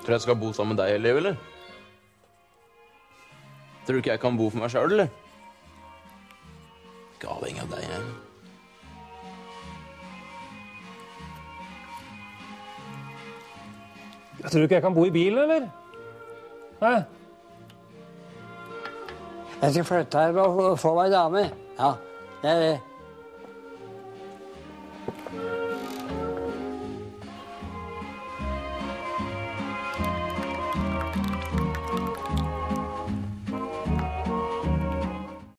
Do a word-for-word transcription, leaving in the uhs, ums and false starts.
Tror du jeg skal bo sammen med deg hele livet, eller? Tror du ikke jeg kan bo for meg selv, eller? Ikke avhengig av deg, jeg. Jeg tror ikke jeg kan bo i bilen, eller? Hæ? Jeg skal flytte her og få meg dame. Ja, det er det.